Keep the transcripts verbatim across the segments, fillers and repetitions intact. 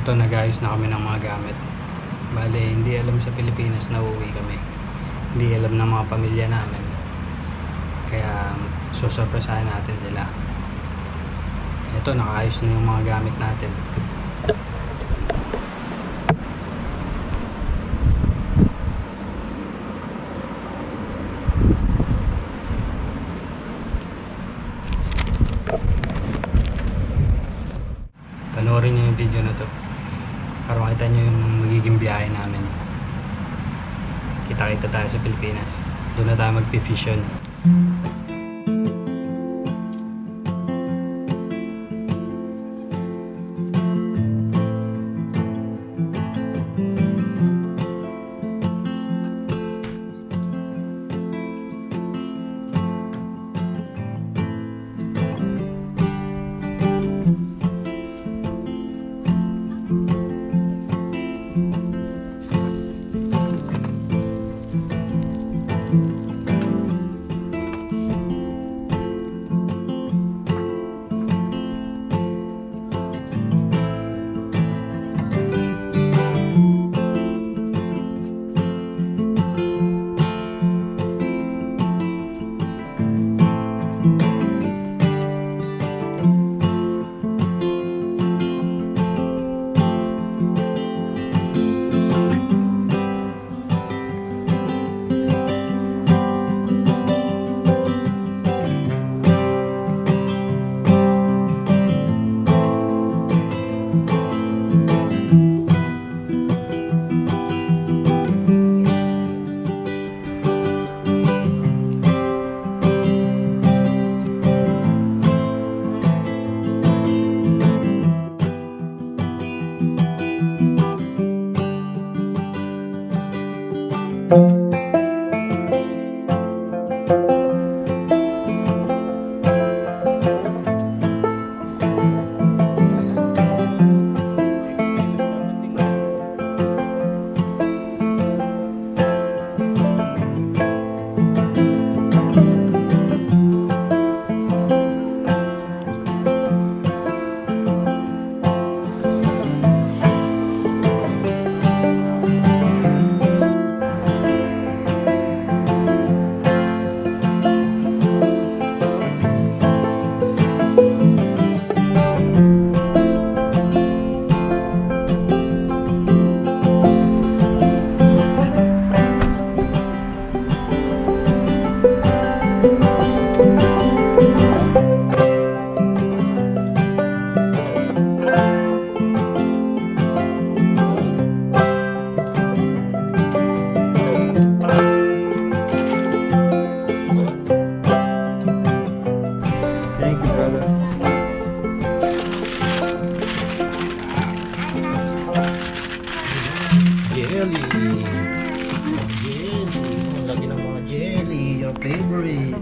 Ito, nag-ayos na kami ng mga gamit. Bale, hindi alam sa Pilipinas na uuwi kami. Hindi alam ng mga pamilya namin. Kaya susurpresahin natin sila. Ito, nakaayos na yung mga gamit natin. Panoorin nyo yung video na to para makita nyo yung magiging biyahe namin. Kita-kita tayo sa Pilipinas. Doon na tayo mag-fish-on. Jelly. Mga jelly. Lagi ng mga jelly. Your favorite.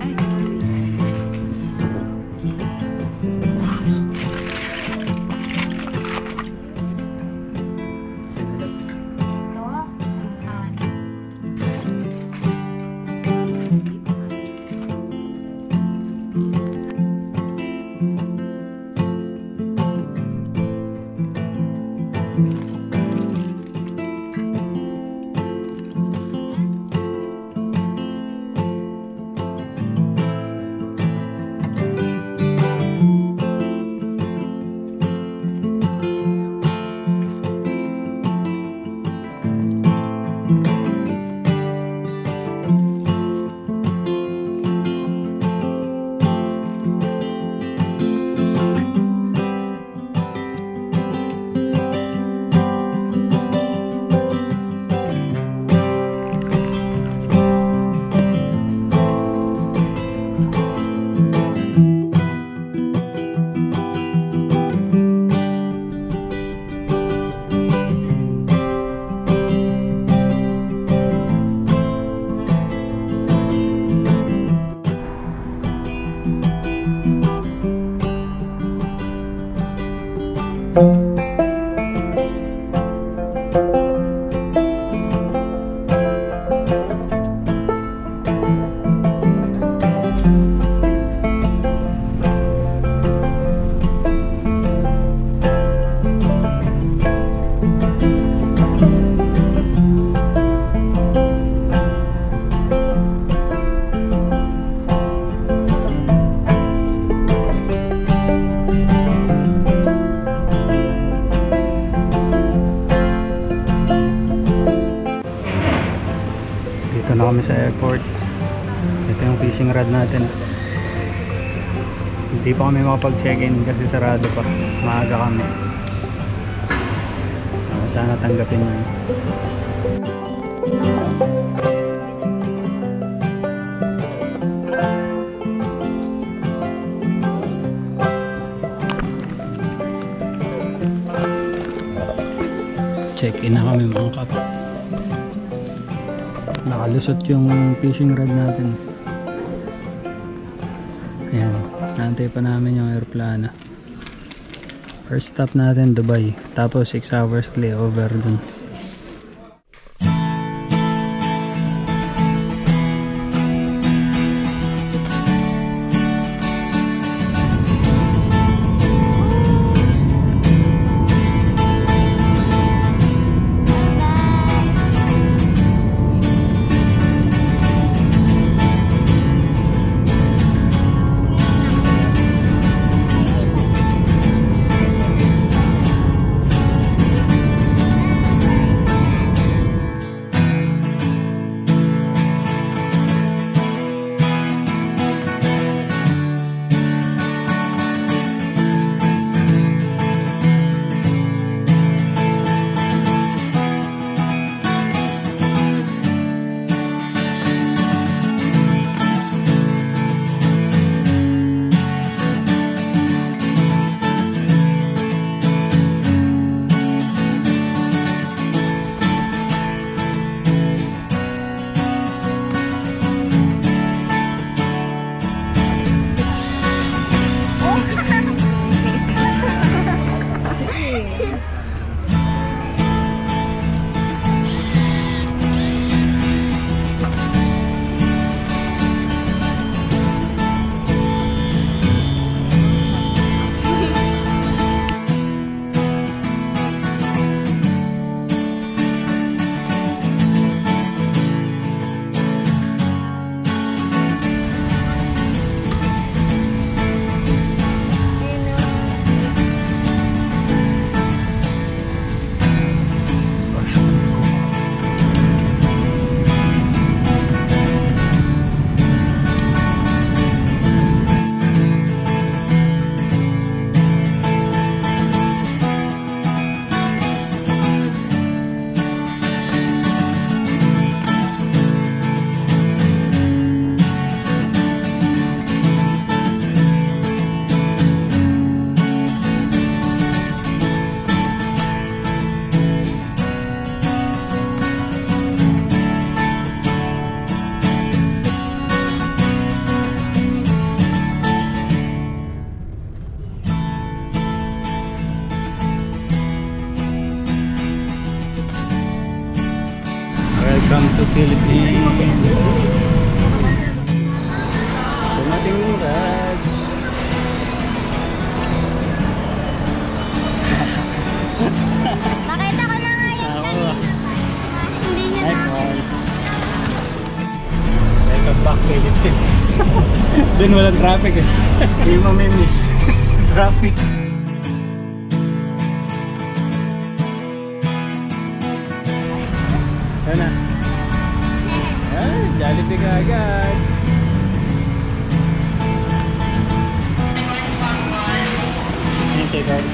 sa airport. Ito yung fishing rod natin. Hindi pa kami makapag-check-in kasi sarado pa. Maaga kami. Uh, sana tanggapin yun. Check-in na kami mga kap. Nakalusot yung fishing rod natin. Ayan, naantay pa namin yung aeroplano. First stop natin Dubai, tapos six hours layover dun. Welcome to Philippines. Dumating yung rad. Nakita ko na nga yun. Oo. Hindi niya Nice na. one. Welcome back Philippines. Dun walang traffic eh. Hindi mo mamimiss. Traffic. Yan na. Ay, Jollibee ka agad. Yung check out.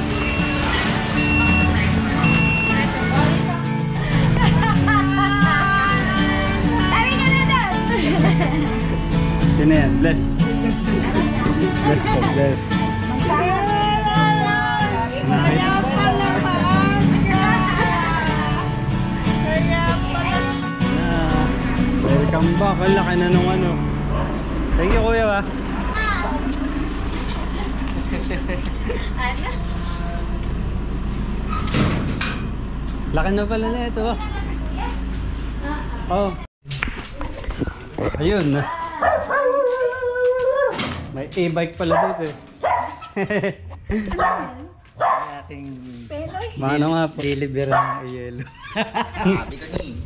Sabi ka na doon. Yun na yan, bless. Bless po, bless. Welcome back. Ang laki na nung ano. Thank you kuya ba? Ano? Laki na pala na ito. Oh. Ayun na. May e-bike pala dito eh. Ating Mano nga po. deliver ng yelo. Sabi ko ni.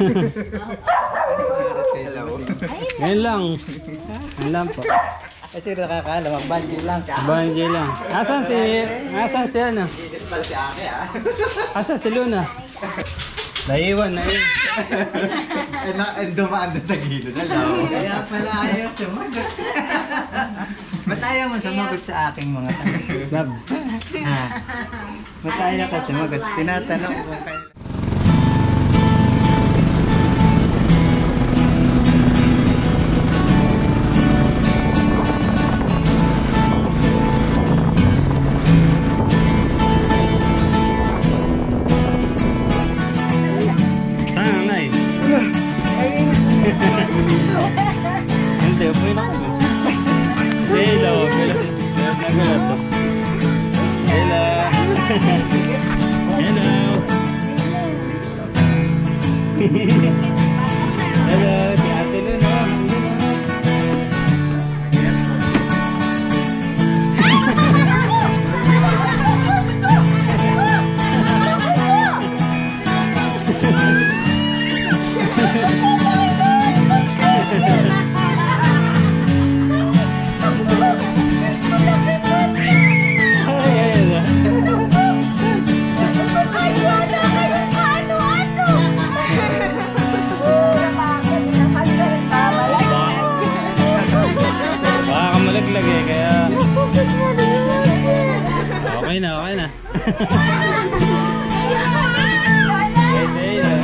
Hello. Ngayon lang. Ngayon lang po. Kasi nakakaalam, ang bungee lang. Bungee lang. Asan si... Asan si ano? Dito pala si Ate ah. Asan si Luna? Naiwan na yun. Eh, na, eh, dumaan doon sa gilid. Hello. Kaya pala ayaw sumagot. Ba't ayaw mo sumagot sa aking mga tanong? Love. Ha? Ba't ayaw ka sumagot? Tinatanong ko kayo. Saan ang nay? Hindi, upoy na ako. Hello. Hello. Hello. Hello. Hello. Hello, si Ate Luna. Baka ka malaglag eh, kaya... Okay na, okay na. Hey, say na.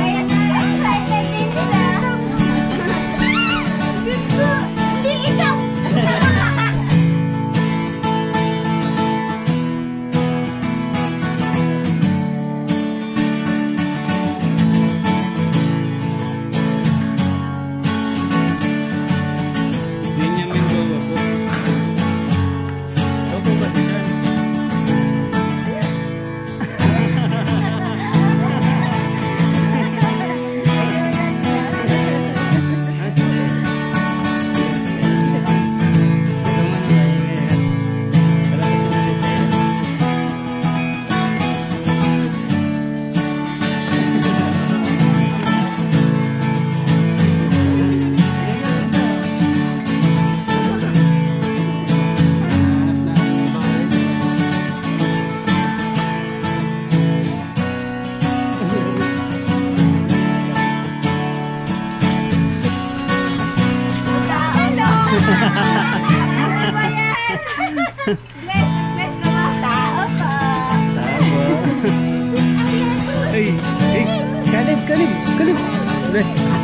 Benjamin Bobo po. Bobo ba siya? Ay, ay, kalib, kalib, kalib. Bless.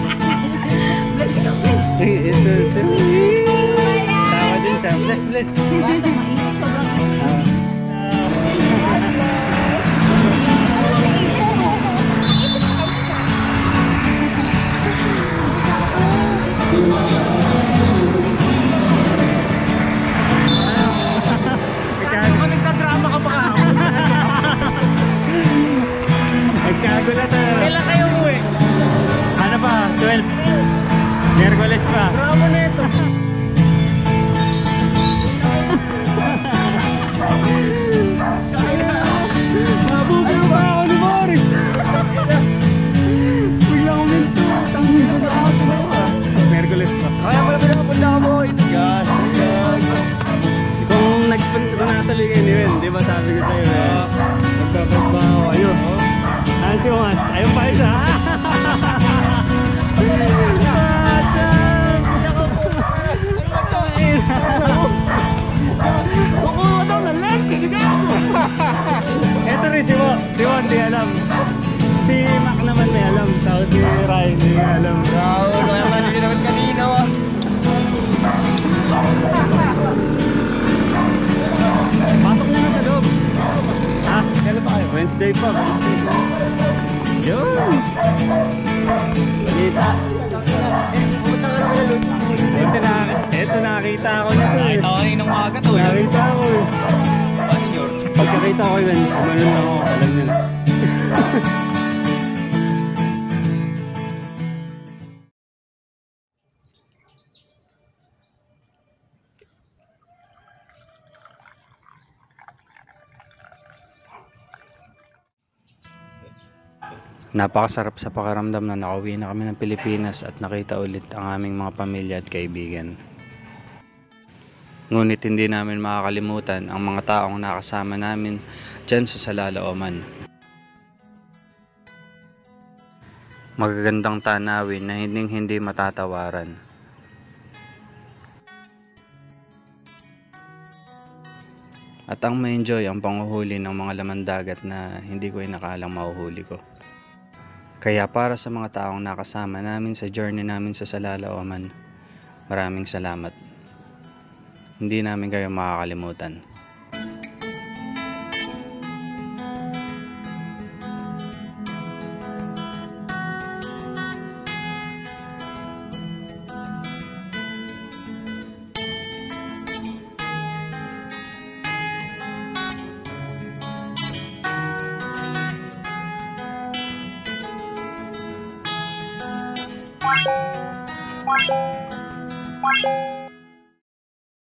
Ay, ito, ito. Tawa din siya. Bless, bless. Ah. Nagtadrama ka pa ka. Nagkagulat na. Kailan kayo umuwi? Ano pa? twelve. Miyerkules pa. Drama na ito. Nabubilo pa ako ni Boris. Biglang uminto. Tangin na ako. Miyerkules pa. Kaya mo na pinapunta ka mo. Gosh, gosh. Kung nagpunta ko natuloy kayo ni Wen, di ba sabi ko sa'yo eh? Magkakasba ako. Ayun. Ayun si Juan. Ayun pa isa. Kukuha daw ng land kasi gago. Ito rin si Juan. Si Juan di alam. Si Mac naman may alam. Tapos si Ryan di alam. Raul, kaya kanina naman kanina wa. Pasok na na sa loob. Ha? Kailan pa kayo? Wednesday pa. Wednesday pa. Yun. Balita. Pumunta ka naman ng Ito na, ito nakita ako nito eh. Nakita ko kanina ng umaga to. Nakita ako eh. Ano yun? Pagkakita ko yun, umanon lang ako. Alam nyo na. Napakasarap sa pakiramdam na nakauwi na kami ng Pilipinas at nakita ulit ang aming mga pamilya at kaibigan. Ngunit hindi namin makakalimutan ang mga taong nakasama namin dyan sa Salala, Oman. Magagandang tanawin na hindi hindi matatawaran. At ang ma-enjoy ang panguhuli ng mga laman dagat na hindi ko inakalang mahuhuli ko. Kaya para sa mga taong nakasama namin sa journey namin sa Salala Oman, maraming salamat. Hindi namin kayo makakalimutan. Bye.